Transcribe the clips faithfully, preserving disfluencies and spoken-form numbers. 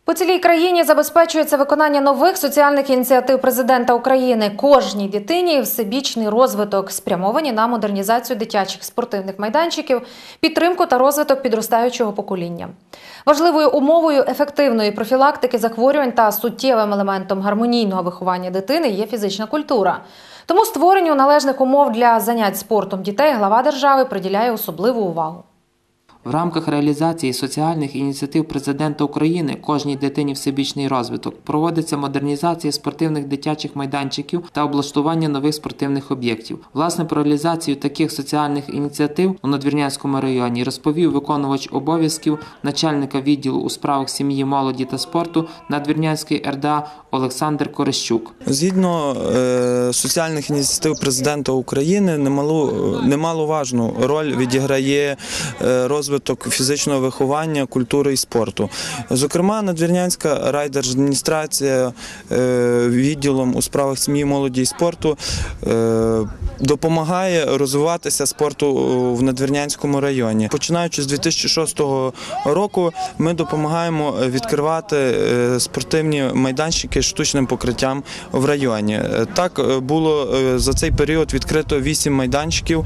По цілій країні забезпечується виконання нових соціальних ініціатив президента України. Кожній дитині всебічний розвиток, спрямовані на модернізацію дитячих спортивних майданчиків, підтримку та розвиток підростаючого покоління. Важливою умовою ефективної профілактики захворювань та суттєвим елементом гармонійного виховання дитини є фізична культура. Тому створенню належних умов для занять спортом дітей глава держави приділяє особливу увагу. В рамках реалізації соціальних ініціатив президента України «Кожній дитині всебічний розвиток» проводиться модернізація спортивних дитячих майданчиків та облаштування нових спортивних об'єктів. Власне, про реалізацію таких соціальних ініціатив у Надвірнянському районі розповів виконувач обов'язків начальника відділу у справах сім'ї, молоді та спорту Надвірнянської ер де а Олександр Корещук. Згідно е, соціальних ініціатив президента України, немалу, немаловажну роль відіграє е, розвиток фізичного виховання, культури і спорту. Зокрема, Надвірнянська райдержадміністрація е, відділом у справах сім'ї, молоді і спорту е, допомагає розвиватися спорту в Надвірнянському районі. Починаючи з дві тисячі шостого року ми допомагаємо відкривати спортивні майданчики з штучним покриттям в районі. Так було за цей період відкрито вісім майданчиків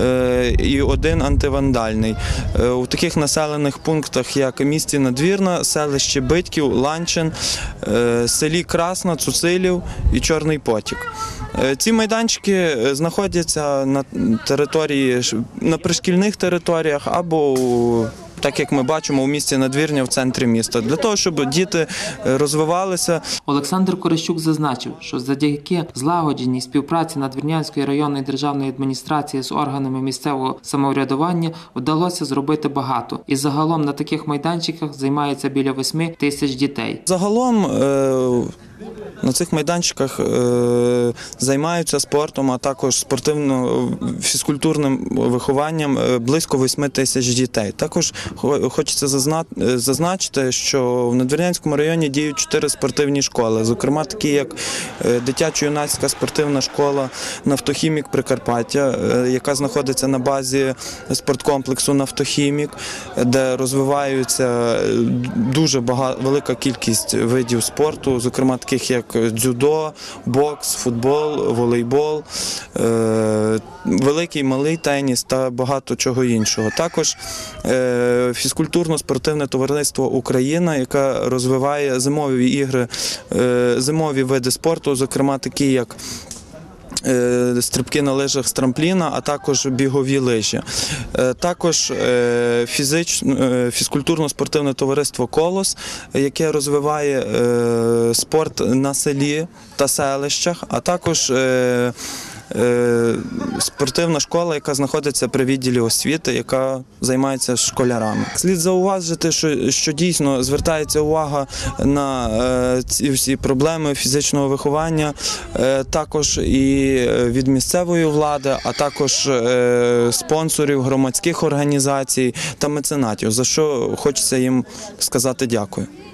і один антивандальний. У таких населених пунктах, як місті Надвірна, селище Битків, Ланчин, селі Красна, Цуцилів і Чорний Потік. Ці майданчики знаходяться на території, на пришкільних територіях або, так як ми бачимо, у місті Надвірня в центрі міста, для того, щоб діти розвивалися. Олександр Корещук зазначив, що завдяки злагодженій співпраці Надвірнянської районної державної адміністрації з органами місцевого самоврядування вдалося зробити багато. І загалом на таких майданчиках займається біля восьми тисяч дітей. Загалом на цих майданчиках е, займаються спортом, а також спортивно-фізкультурним вихованням близько восьми тисяч дітей. Також хочеться зазначити, що в Надвірнянському районі діють чотири спортивні школи, зокрема такі як дитячо-юнацька спортивна школа «Нафтохімік Прикарпаття», яка знаходиться на базі спорткомплексу «Нафтохімік», де розвиваються дуже багато, велика кількість видів спорту, зокрема таких як дзюдо, бокс, футбол, волейбол, великий, малий теніс та багато чого іншого. Також фізкультурно-спортивне товариство «Україна», яке розвиває зимові ігри, зимові види спорту, зокрема такі як стрибки на лижах з трампліна, а також бігові лижі. Також фізкультурно-спортивне товариство «Колос», яке розвиває спорт на селі та селищах, а також спортивна школа, яка знаходиться при відділі освіти, яка займається школярами. Слід зауважити, що, що дійсно звертається увага на е, ці всі проблеми фізичного виховання, е, також і від місцевої влади, а також е, спонсорів, громадських організацій та меценатів, за що хочеться їм сказати дякую.